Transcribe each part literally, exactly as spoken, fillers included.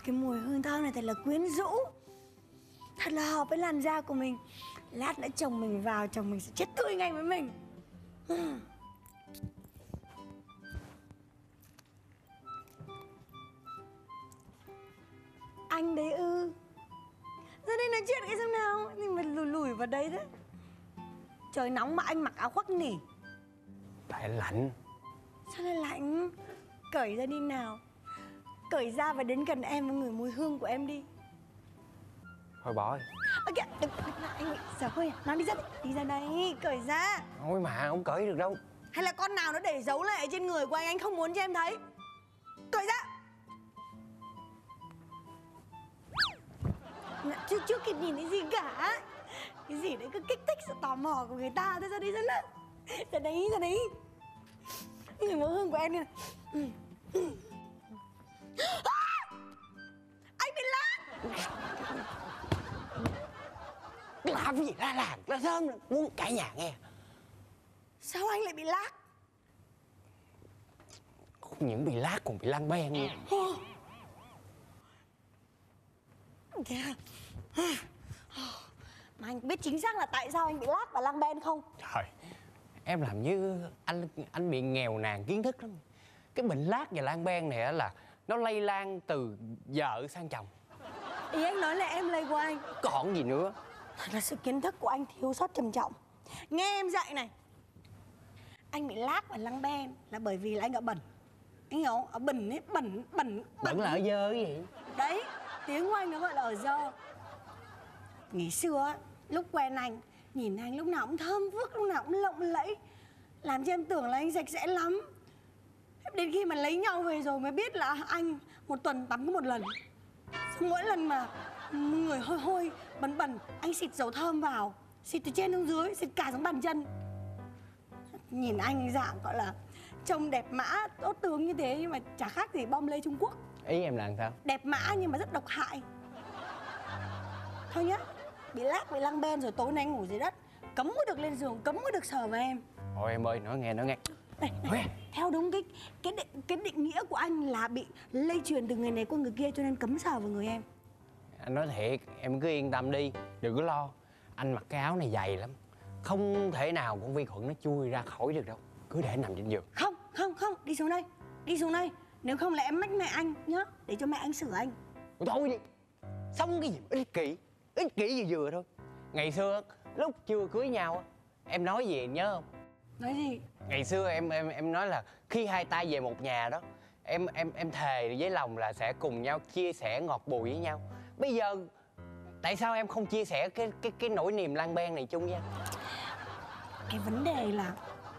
Cái mùi hương thơm này thật là quyến rũ, thật là hợp với làn da của mình. Lát nữa chồng mình vào, chồng mình sẽ chết tươi ngay với mình. Anh đấy ư? Ra đây nói chuyện cái xem nào. Nhưng mà lùi lùi vào đấy đấy. Trời nóng mà anh mặc áo khoác nỉ. Tại lạnh. Sao lại lạnh? Cởi ra đi nào. Cởi ra và đến gần em và ngửi mùi hương của em đi. Thôi bỏ đi. Ơ kìa, đừng, đừng, anh bị dở hơi à? Nó đi ra đi, đi ra đây, cởi ra. Thôi mà, không cởi được đâu. Hay là con nào nó để dấu lại trên người của anh, anh không muốn cho em thấy. Cởi ra. Chưa, chưa kịp nhìn thấy gì cả. Cái gì đấy cứ kích thích sự tò mò của người ta. Thôi ra đi, ra đây. Ra đấy, ra đấy. Người mùi hương của em đi này. À! Anh bị lát. Làm gì la làng, la thơm, muốn cả nhà nghe. Sao anh lại bị lát? Không những bị lát còn bị lăng ben luôn. Thế à? Mà anh biết chính xác là tại sao anh bị lát và lăng ben không? Trời, em làm như anh anh bị nghèo nàn kiến thức lắm. Cái bệnh lát và lan ben này là nó lây lan từ vợ sang chồng. Ý anh nói là em lây qua anh. Còn gì nữa. Thật là sự kiến thức của anh thiếu sót trầm trọng. Nghe em dạy này. Anh bị lát và lăng ben là bởi vì là anh ở bẩn. Anh hiểu không? Ở bẩn ấy, bẩn, bẩn, Bẩn là ở dơ cái gì? Đấy, tiếng của anh nó gọi là ở dơ. Ngày xưa lúc quen anh, nhìn anh lúc nào cũng thơm phức, lúc nào cũng lộng lẫy, làm cho em tưởng là anh sạch sẽ lắm. Đến khi mà lấy nhau về rồi mới biết là anh một tuần tắm có một lần. Xong mỗi lần mà người hôi hôi, bẩn bẩn, anh xịt dầu thơm vào, xịt từ trên xuống dưới, xịt cả xuống bàn chân. Nhìn anh dạng gọi là trông đẹp mã, tốt tướng như thế nhưng mà chả khác gì bom lê Trung Quốc. Ý em là sao? Đẹp mã nhưng mà rất độc hại. Thôi nhá, bị lát, bị lăng ben rồi tối nay anh ngủ dưới đất, cấm có được lên giường, cấm có được sờ vào em. Thôi em ơi, nói nghe, nói nghe. Này, này, theo đúng cái cái định, cái định nghĩa của anh là bị lây truyền từ người này qua người kia cho nên cấm sờ vào người em. Anh nói thiệt, em cứ yên tâm đi, đừng có lo. Anh mặc cái áo này dày lắm, không thể nào con vi khuẩn nó chui ra khỏi được đâu. Cứ để nằm trên giường. Không, không, không, đi xuống đây, đi xuống đây. Nếu không là em mách mẹ anh nhá, để cho mẹ anh sửa anh. Thôi đi, sống cái gì mà ích kỷ, ích kỷ vừa vừa thôi. Ngày xưa lúc chưa cưới nhau em nói gì nhớ không? Nói gì? Ngày xưa em em em nói là khi hai tay về một nhà đó, em em em thề với lòng là sẽ cùng nhau chia sẻ ngọt bùi với nhau. Bây giờ tại sao em không chia sẻ cái cái cái nỗi niềm lan ben này chung với anh? Cái vấn đề là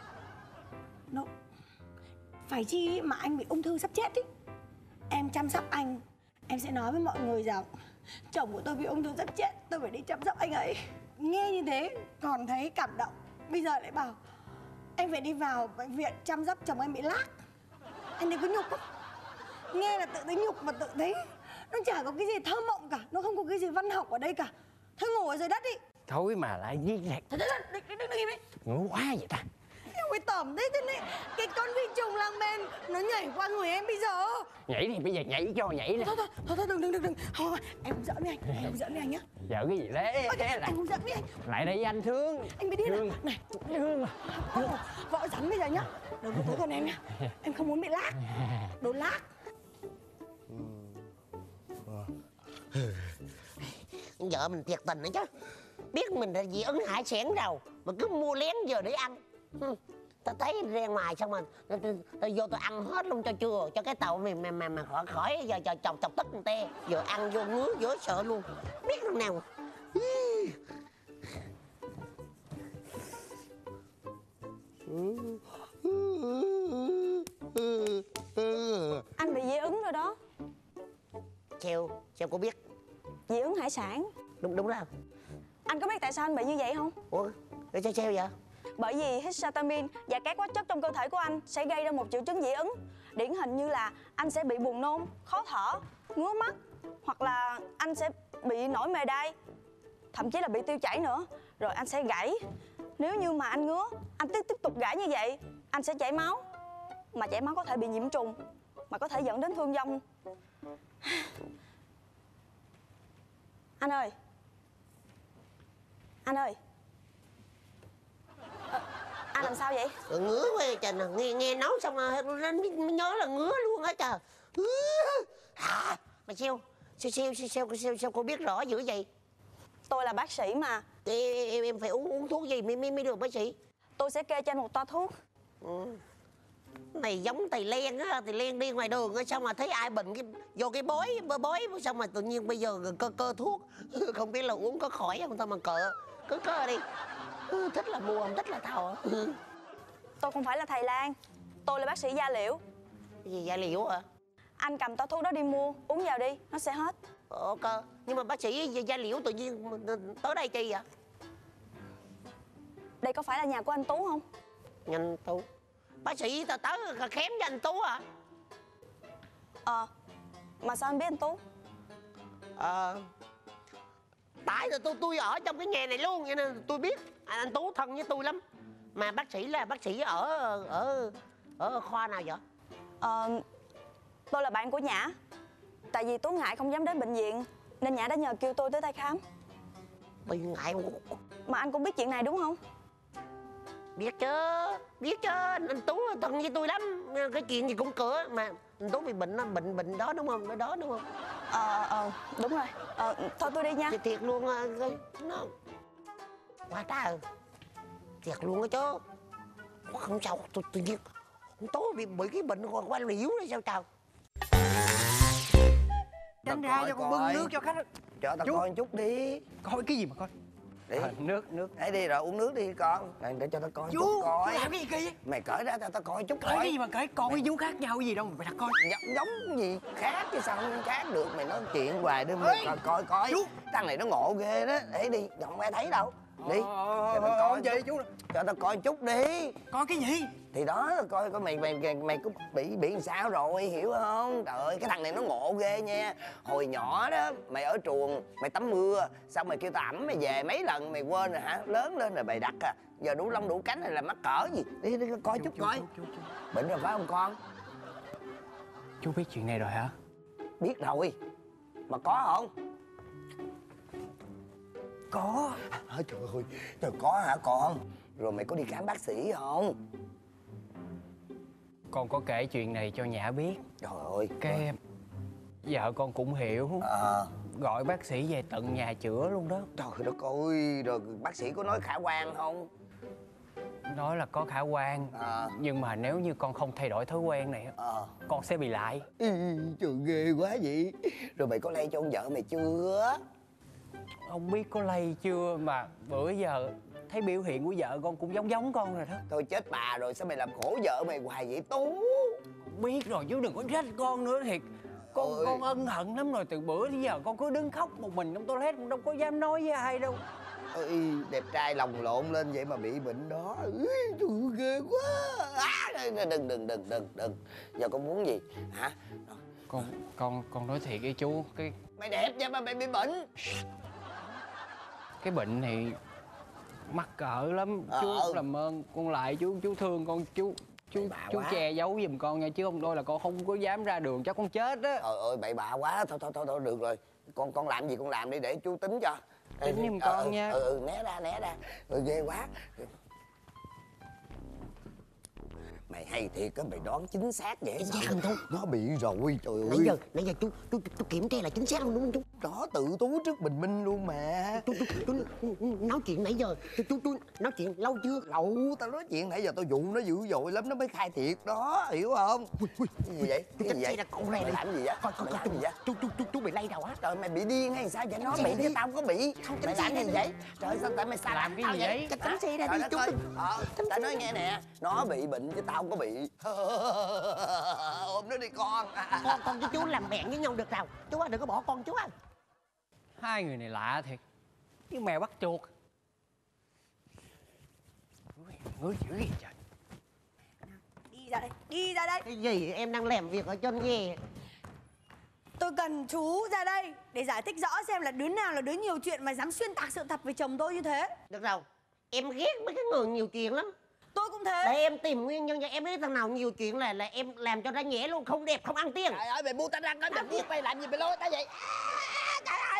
nó phải chi mà anh bị ung thư sắp chết ý. Em chăm sóc anh, em sẽ nói với mọi người rằng chồng của tôi bị ung thư sắp chết, tôi phải đi chăm sóc anh ấy. Nghe như thế còn thấy cảm động, bây giờ lại bảo em phải đi vào bệnh viện chăm sóc chồng em bị lác. Anh thấy có nhục không? Nghe là tự thấy nhục mà tự thấy nó chả có cái gì thơ mộng cả, nó không có cái gì văn học ở đây cả. Thôi ngủ ở dưới đất đi. Thôi mà lại giết lạc. Thôi thôi thôi, đừng đừng im đi. Ngủ quá vậy ta. Em phải tởm thế thế này. Cái con vi trùng lang ben nó nhảy qua người em bây giờ. Nhảy thì bây giờ nhảy cho nhảy nè. Thôi thôi thôi, thôi đừng đừng đừng đừng. Thôi em hướng dẫn với anh, em hướng dẫn với anh nhá. Giỡn cái gì đấy? Ôi, anh hướng dẫn với anh. Lại đây anh Thương. Anh mới đi Thương. này. Này, Thương mà. vợ rắn bây giờ nhá. Đừng có tới gần em nhá. Em không muốn bị lác. Đồ lác. Vợ mình thiệt tình nữa chứ. Biết mình là dị ứng hải sản đâu mà cứ mua lén giờ để ăn. Tao thấy ra ngoài xong rồi tao, tao, tao vô tao ăn hết luôn cho chưa, cho cái tàu mà mà mà, mà khỏi khỏi giờ giờ chọc chọc tức người ta. Giờ ăn vô ngứa dối sợ luôn. Biết lúc nào. Anh bị dị ứng rồi đó. Seo, Seo có biết? Dị ứng hải sản. Đúng đúng rồi. Anh có biết tại sao anh bị như vậy không? Ủa, để cho Seo vậy? Bởi vì histamine và các hóa chất trong cơ thể của anh sẽ gây ra một triệu chứng dị ứng. Điển hình như là anh sẽ bị buồn nôn, khó thở, ngứa mắt, hoặc là anh sẽ bị nổi mề đay, thậm chí là bị tiêu chảy nữa. Rồi anh sẽ gãy. Nếu như mà anh ngứa, anh tiếp tiếp tục gãy như vậy, anh sẽ chảy máu. Mà chảy máu có thể bị nhiễm trùng, mà có thể dẫn đến thương vong. Anh ơi. Anh ơi. Ờ, anh làm sao vậy? Ờ, ngứa quá trời nè, nghe nghe nói xong rồi mới nhớ là ngứa luôn á trời. À, mà sao sao sao sao sao sao, sao cô biết rõ dữ vậy? Tôi là bác sĩ mà. Thì em, em phải uống uống thuốc gì mới mới mới được bác sĩ? Tôi sẽ kê cho anh một toa thuốc. Ừ. Này giống thầy Len á, thầy Len đi ngoài đường á, xong mà thấy ai bệnh cái vô cái bói bói bói xong mà tự nhiên bây giờ cơ cơ thuốc không biết là uống có khỏi không thôi mà cỡ cứ cơ đi. Ừ, thích là mua không thích là thầu. Tôi không phải là thầy Lan, tôi là bác sĩ da liễu. Gì da liễu hả? Anh cầm toa thuốc đó đi mua, uống vào đi, nó sẽ hết. Ok, nhưng mà bác sĩ da liễu tự nhiên tới đây chi vậy? Đây có phải là nhà của anh Tú không? Nhanh Tú. Bác sĩ tao tới khém cho anh Tú à? Ờ, mà sao anh biết anh Tú? Ờ, tại là tôi tôi ở trong cái nhà này luôn, cho nên tôi biết anh, anh Tú thân với tôi lắm. Mà bác sĩ là bác sĩ ở ở ở khoa nào vậy? Ờ, tôi là bạn của Nhã. Tại vì Tú ngại không dám đến bệnh viện nên Nhã đã nhờ kêu tôi tới đây khám. Tôi ngại. Mà anh cũng biết chuyện này đúng không? Biết chứ, biết chứ, anh Tú thân với tôi lắm. Cái chuyện gì cũng cửa mà anh Tú bị bệnh bệnh bệnh đó đúng không? Cái đó đúng không? Ờ, ờ, đúng rồi. Ờ, thôi tôi đi nha. Thì thiệt luôn á, nó quá trời. Thiệt luôn á chứ. Không sao, tôi tự nhiên anh Tú bị bị cái bệnh qua liễu đấy sao trời. Tránh ra cho con bưng nước cho khách. Cho tao coi một chút đi. Coi cái gì mà coi? Đi. À, nước nước. Đấy đi rồi uống nước đi con. Để, để cho tao coi Chú, chút coi. chú làm cái gì kỳ vậy? Mày cởi ra tao tao coi chút Cởi coi. cái gì mà cởi? Con với vú khác nhau cái gì đâu mà mày đặt coi. Giống, giống gì khác chứ sao không khác được. Mày nói chuyện hoài đi mày coi coi coi. Chú. Thằng này nó ngộ ghê đó. Để đi, không ai thấy đâu. Đi. Ờ, Cho tao coi gì chút. chú? Cho tao coi chút đi. Coi cái gì? Thì đó coi coi mày mày mày, mày có bị bị làm sao rồi hiểu không? Trời ơi cái thằng này nó ngộ ghê nha. Hồi nhỏ đó mày ở chuồng mày tắm mưa xong mày kêu tao ẵm mày về mấy lần mày quên rồi hả? Lớn lên rồi bày đặt à. Giờ đủ lông đủ cánh hay là mắc cỡ gì? Đi, đi coi Chú, chút chú, coi. chú, chú, chú. Bệnh rồi phải không con? Chú biết chuyện này rồi hả? Biết rồi. Mà có không? Có. Hả trời ơi, trời có hả con? Rồi mày có đi khám bác sĩ không? Con có kể chuyện này cho Nhã biết. Trời ơi. Cái vợ con cũng hiểu. À. Gọi bác sĩ về tận nhà chữa luôn đó. Trời đất ơi, rồi bác sĩ có nói khả quan không? Nói là có khả quan. À. Nhưng mà nếu như con không thay đổi thói quen này À. con sẽ bị lại. Ý, trời ghê quá vậy. Rồi mày có lây cho ông vợ mày chưa? Không biết có lây chưa mà bữa giờ thấy biểu hiện của vợ con cũng giống giống con rồi đó. Thôi chết bà rồi, sao mày làm khổ vợ mày hoài vậy Tú? Biết rồi chứ đừng có trách con nữa thiệt. Con Ôi. con ân hận lắm rồi, từ bữa đến giờ con cứ đứng khóc một mình trong toilet, con đâu có dám nói với ai đâu. Ôi, đẹp trai lồng lộn lên vậy mà bị bệnh đó. Ui, trời ghê quá. À, đừng đừng đừng đừng đừng. Giờ con muốn gì hả? Con con con nói thiệt với chú, cái Mày đẹp vậy mà mày bị bệnh. cái bệnh này mắc cỡ lắm. Ờ. Chú làm ơn con lại, chú chú thương con, chú chú Bậy bạ chú quá. che giấu giùm con nha, chứ không thôi là con không có dám ra đường, chắc con chết á. Trời ơi bậy bạ quá. Thôi thôi thôi thôi được rồi. Con con làm gì con làm đi để chú tính cho. Tính giùm Ờ, con ừ, nha. Ừ, ừ né ra né ra. Ừ, ghê quá. Mày hay thiệt á, mày đoán chính xác vậy. Chính xác không Tú? Nó bị rồi trời ơi. Nãy giờ nãy giờ chú chú chú kiểm tra là chính xác luôn đúng không chú? Đó tự tú trước bình minh luôn mà. Chú chú chú nói chuyện nãy giờ chú chú chú nói chuyện lâu chưa? Lâu tao nói chuyện nãy giờ tao dụ nó dữ dội lắm nó mới khai thiệt đó, hiểu không? Cái gì vậy? Cái gì vậy? Là con Mày này làm gì vậy? Coi coi Mày coi làm gì vậy? chú chú chú chú bị lây đầu á. Trời mày bị điên hay sao vậy? Nó Tránh bị xe chứ đi. tao có bị. Không, Mày tránh làm xe gì đi. vậy? Trời sao tại mày sao Làm cái gì vậy? Tránh tránh xe ra Trời đi đất chú. ơi. Ờ, tao nói nghe nè, nó bị bệnh chứ tao không có bị. Ôm nó đi con. Con con với chú làm bạn với nhau được nào? Chú ơi đừng có bỏ con chú ơi. Hai người này lạ thiệt, như mèo bắt chuột. Ngứa dữ vậy trời. Đi ra đây, đi ra đây. Cái gì em đang làm việc ở trên nghe. Tôi cần chú ra đây để giải thích rõ xem là đứa nào là đứa nhiều chuyện mà dám xuyên tạc sự thật về chồng tôi như thế. Được rồi. Em ghét mấy cái người nhiều chuyện lắm. Tôi cũng thế. Để em tìm nguyên nhân cho em biết thằng nào nhiều chuyện là là em làm cho nó nhẹ luôn, không đẹp không ăn tiền. Trời ơi mày buông tao ra coi mày buông mày làm gì mày lôi tao vậy? À, trời ơi.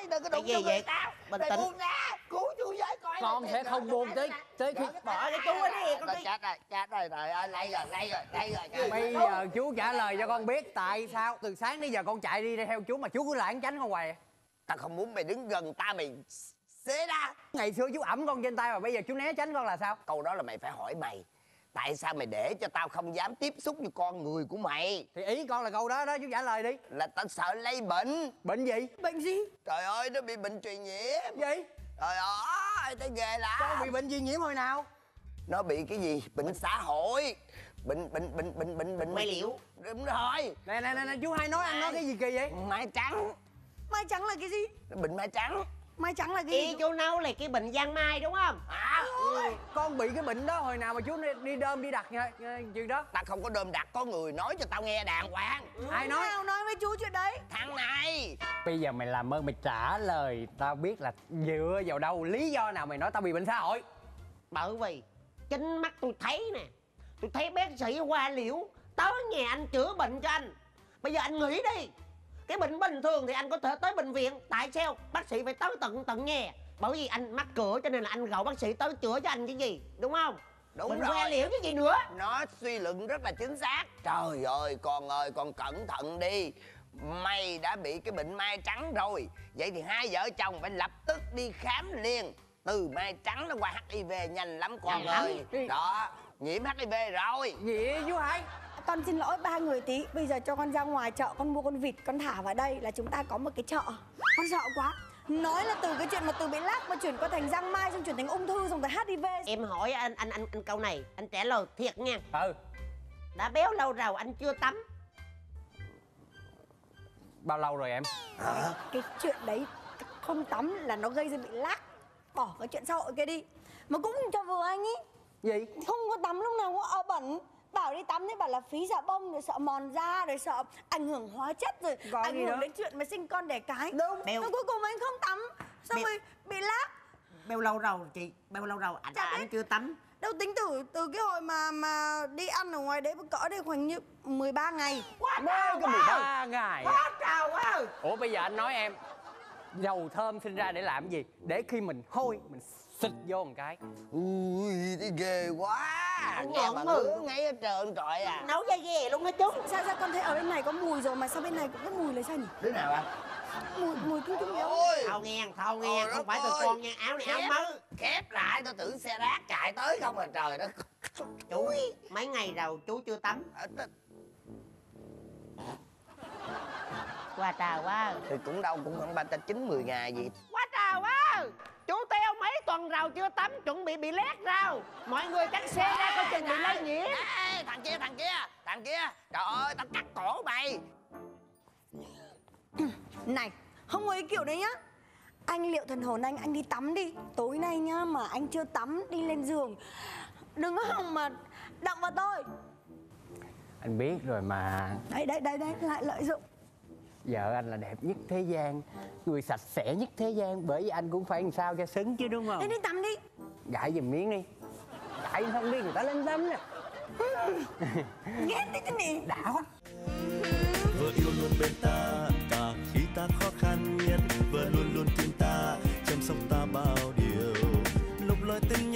đừng có đụng gì vô người vậy? tao. Bình Mày tĩnh. buông ra, cứu chú với coi. Con sẽ không buông tới tới khi Bỏ cái chú ở đây con Rồi đi. chết rồi, chết rồi, trời ơi, lây rồi, lây rồi, lây rồi. trời bây ơi. giờ chú trả lời cho con biết tại sao từ sáng đến giờ con chạy đi theo chú mà chú cứ lảng tránh con hoài. Tao không muốn mày đứng gần ta mày xế ra. Ngày xưa chú ẵm con trên tay mà bây giờ chú né tránh con là sao? Câu đó là mày phải hỏi mày. Tại sao mày để cho tao không dám tiếp xúc với con người của mày? Thì ý con là câu đó đó, chú trả lời đi. Là tao sợ lây bệnh. Bệnh gì? Bệnh gì? Trời ơi, nó bị bệnh truyền nhiễm. Gì? Trời ơi, tao ghê lắm. Con bị bệnh gì nhiễm hồi nào? Nó bị cái gì? Bệnh xã hội. Bệnh bệnh bệnh bệnh bệnh bệnh Mai liễu. Đúng rồi. Nè nè nè nè, chú hay nói ăn nói cái gì kỳ vậy? Mai trắng. Mai trắng là cái gì? Nó bệnh mai trắng. Mai trắng là cái Y gì? chú nấu là cái bệnh giang mai đúng không? À, Con bị cái bệnh đó hồi nào mà chú đi, đi đơm đi đặt nha chuyện đó. tao không có đơm đặt, có người nói cho tao nghe đàng hoàng. Ai nói? Nào nói với chú chuyện đấy? Thằng này. Bây giờ mày làm ơn mày trả lời tao biết là dựa vào đâu, lý do nào mày nói tao bị bệnh xã hội? Bởi vì chính mắt tôi thấy nè, tôi thấy bác sĩ Hoa Liễu tới nhà anh chữa bệnh cho anh. Bây giờ anh nghĩ đi, cái bệnh bình thường thì anh có thể tới bệnh viện, tại sao bác sĩ phải tới tận tận nhà? Bởi vì anh mắc cửa cho nên là anh gọi bác sĩ tới chữa cho anh chứ gì, đúng không? Đúng Bệnh rồi. Hoa Liễu chứ gì nữa. Nó suy luận rất là chính xác. Trời ơi, con ơi, con cẩn thận đi. Mày đã bị cái bệnh mai trắng rồi. Vậy thì hai vợ chồng phải lập tức đi khám liền. Từ mai trắng nó qua hát i vê nhanh lắm con Nhanh ơi. lắm. Đó, nhiễm hát i vê rồi. Gì chú Hai? Con xin lỗi ba người tí. Bây giờ cho con ra ngoài chợ, con mua con vịt, con thả vào đây là chúng ta có một cái chợ. Con sợ quá. Nói là từ cái chuyện mà từ bị lác mà chuyển qua thành giang mai, xong chuyển thành ung thư, xong tới hát i vê. Em hỏi anh anh anh anh câu này, anh trả lời thiệt nha. Ừ. Đã béo lâu rồi anh chưa tắm. Bao lâu rồi em? Hả? Cái chuyện đấy không tắm là nó gây ra bị lác. Bỏ cái chuyện xã hội kia đi. Mà cũng cho vừa anh ý. Gì? Không có tắm lúc nào có ở bẩn. Bảo đi tắm thì bảo là phí xà bông, rồi sợ mòn da, rồi sợ ảnh hưởng hóa chất, rồi Có ảnh gì hưởng đó. đến chuyện mà sinh con đẻ cái. Đúng. Béo. Rồi cuối cùng anh không tắm, xong Béo. rồi bị lác. Béo lâu rồi chị, béo lâu rồi anh Chả biết. anh chưa tắm. Đâu tính từ từ cái hồi mà mà đi ăn ở ngoài đấy cỡ đây khoảng như mười ba ngày. Quá Mới có mười ba ngày. Quá trời quá. Ủa bây giờ anh nói em, dầu thơm sinh ra để làm gì? Để khi mình hôi mình xịt vô một cái. Ui, thấy ghê quá. Ngon Nghe mà mừ. ngứa ngay hết trơn trời à. Nấu da ghê luôn đó chú. Sao ra con thấy ở bên này có mùi rồi mà sao bên này cũng có mùi là sao nhỉ? Đứa nào à? Mùi mùi chung chung yếu. Ôi. Thao nghe, thao nghe, Trời không đất phải tụi ơi. con nha, áo này áo Khép- mới. Khép lại, tôi tưởng xe rác chạy tới không à, trời đất. Chú, mấy ngày rồi chú chưa tắm. À, t- Quá trời quá. thì cũng đâu cũng khoảng ba ta chín mười ngày gì. Quá trời quá. Chú Teo mấy tuần rồi chưa tắm, chuẩn bị bị lét rau. Mọi người cắt xe ra coi chừng bị lây nhiễm. Ê, thằng kia, thằng kia, thằng kia. Trời ơi, tao cắt cổ mày. Này, không có cái kiểu đấy nhá. Anh liệu thần hồn anh, anh đi tắm đi. Tối nay nhá, mà anh chưa tắm, đi lên giường đừng có hòng mà động vào tôi. Anh biết rồi mà. Đấy, đấy, đấy, đấy, lại lợi dụng. Vợ anh là đẹp nhất thế gian, người sạch sẽ nhất thế gian. Bởi vì anh cũng phải làm sao cho xứng chứ đúng không? Thế đi tắm đi. Gãi giùm miếng đi. Gãi không đi người ta lên tâm nè. Ghét đấy chứ nhỉ. Đã quá. Vợ yêu luôn bên ta cả khi ta khó khăn nhất, vợ luôn luôn tin ta chăm sóc ta bao điều, lục lời tình